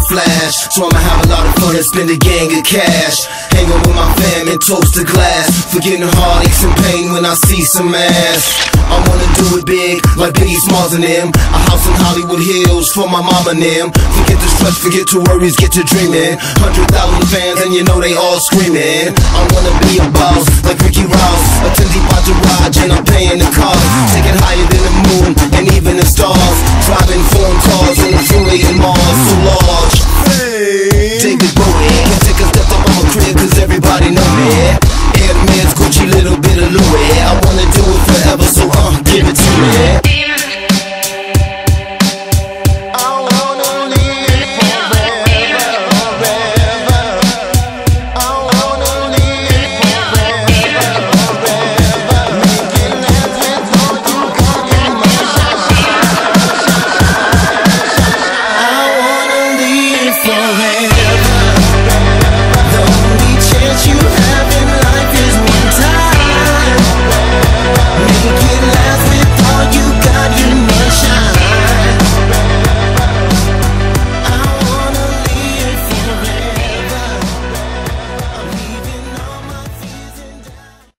flash. So I'ma have a lot of fun and spend a gang of cash. Hanging with my fam and toast to glass. Forgetting heartaches and pain when I see some ass. I wanna do it big, like Biggie Smalls and them. A house in Hollywood Hills for my mama and them. Forget the stress, forget your worries, get to dreaming. 100,000 fans and you know they all screaming. I wanna be a boss, like Ricky Ross. Attendee Entourage and I'm paying the cost.